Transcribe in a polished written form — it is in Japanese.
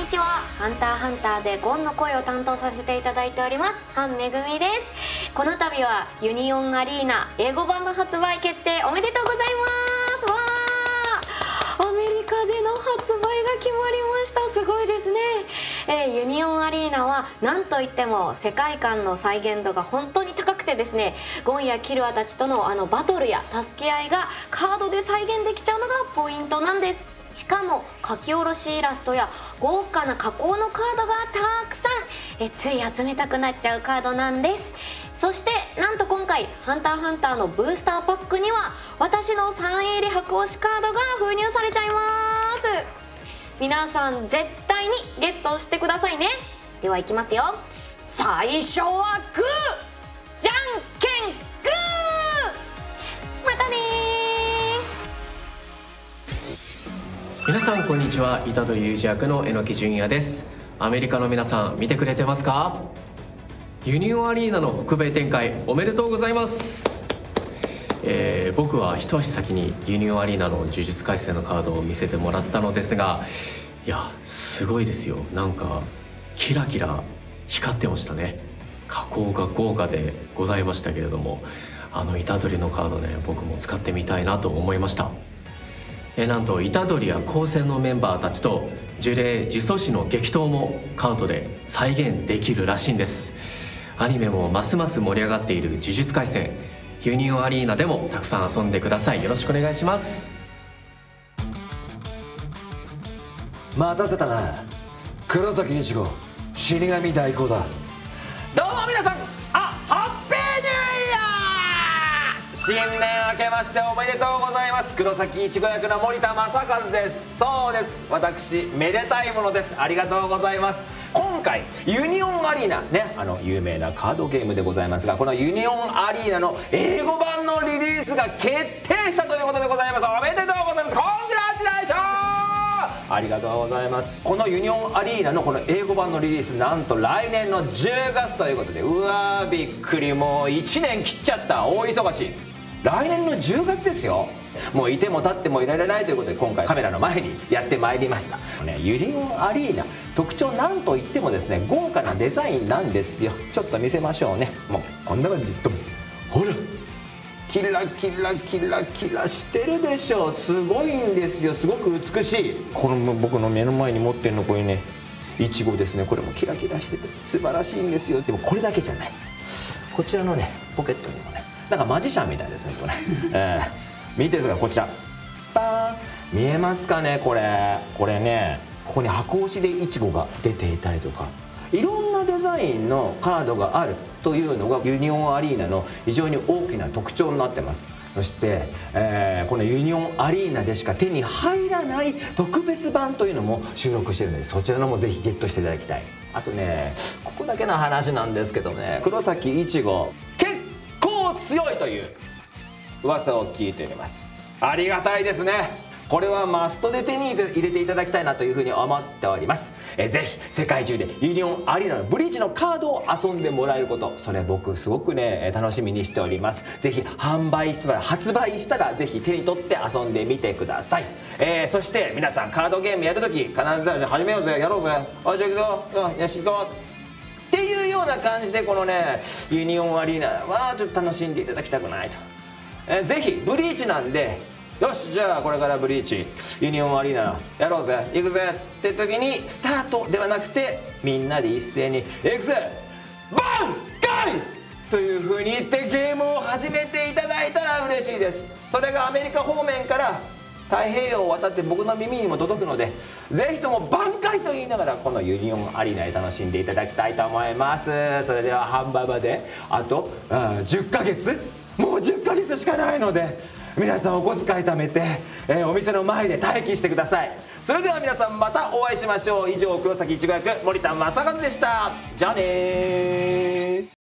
にちは。ハンターハンターでゴンの声を担当させていただいておりますハンめぐみです。この度はユニオンアリーナ英語版の発売決定おめでとうございます。わー、アメリカでの発売が決まりました。すごいですね。ユニオンアリーナはなんといっても世界観の再現度が本当に高くてですね、ゴンやキルアたちとのバトルや助け合いがカードで再現できちゃうのがポイントなんです。しかも書き下ろしイラストや豪華な加工のカードがたくさん、つい集めたくなっちゃうカードなんです。そしてなんと今回ハンターハンターのブースターパックには私のサイン入り箱推しカードが封入されちゃいます。皆さん絶対にゲットしてくださいね。ではいきますよ。最初はグーじゃんけんグー。またねー。 皆さんこんにちは。虎杖裕二役の榎木純也です。アメリカの皆さん見てくれてますか？ユニオンアリーナの北米展開おめでとうございます。僕は一足先にユニオンアリーナの呪術廻戦のカードを見せてもらったのですが、いやすごいですよ。なんかキラキラ光ってましたね。加工が豪華でございましたけれども、虎杖のカードね、僕も使ってみたいなと思いました。なんと虎杖や高専のメンバーたちと呪霊呪詛師の激闘もカードで再現できるらしいんです。アニメもますます盛り上がっている呪術廻戦、ユニオンアリーナでもたくさん遊んでください。よろしくお願いします。 待たせたな、黒崎一護死神代行だ。どうも皆さん、ハッピーニューイヤー。新年明けましておめでとうございます。黒崎一護役の森田正和です。そうです、私めでたいものです。ありがとうございます。今回ユニオンアリーナね、有名なカードゲームでございますが、このユニオンアリーナの英語版のリリースが決定したということでございます。おめでとうございます。コングラチュレーション。ありがとうございます。このユニオンアリーナのこの英語版のリリース、なんと来年の10月ということで、うわーびっくり、もう1年切っちゃった。大忙しい。来年の10月ですよ。もういても立ってもいられないということで、今回カメラの前にやってまいりました、ユニオンアリーナ特徴なんといってもですね、豪華なデザインなんですよ。ちょっと見せましょうね。もうこんな感じ。ほらキラキラキラキラしてるでしょ。すごいんですよ。すごく美しい。この僕の目の前に持ってるのこれね、イチゴですね。これもキラキラしてて素晴らしいんですよ。でもこれだけじゃない。こちらのねポケットにもね、なんかマジシャンみたいですねこれ。見てください、こちらパーン、見えますかね。これね、ここに箱押しでイチゴが出ていたりとか、いろんなデザインのカードがあるというのがユニオンアリーナの非常に大きな特徴になってます。そして、このユニオンアリーナでしか手に入らない特別版というのも収録してるので、そちらのもぜひゲットしていただきたい。あとね、ここだけの話なんですけどね、黒崎一護結構強いという噂を聞いております。ありがたいですね。これはマストで手に入れていただきたいなというふうに思っております。ぜひ世界中でユニオンアリーナのブリーチのカードを遊んでもらえること、それ僕すごくね楽しみにしております。ぜひ発売したらぜひ手に取って遊んでみてください。そして皆さんカードゲームやるとき必ず始めようぜ、やろうぜ、あ、じゃあ行くぞ、よし行こうっていうような感じで、このねユニオンアリーナはちょっと楽しんでいただきたくないと。ぜひブリーチなんで、よしじゃあこれからブリーチユニオンアリーナやろうぜ、行くぜって時にスタートではなくて、みんなで一斉に行くぜバンガイという風に言ってゲームを始めていただいたら嬉しいです。それがアメリカ方面から太平洋を渡って僕の耳にも届くので、ぜひとも挽回と言いながらこのユニオンアリーナで楽しんでいただきたいと思います。それでは販売まであと10ヶ月、もう10ヶ月しかないので、皆さんお小遣い貯めて、お店の前で待機してください。それでは皆さんまたお会いしましょう。以上黒崎一護役森田正和でした。じゃあねー。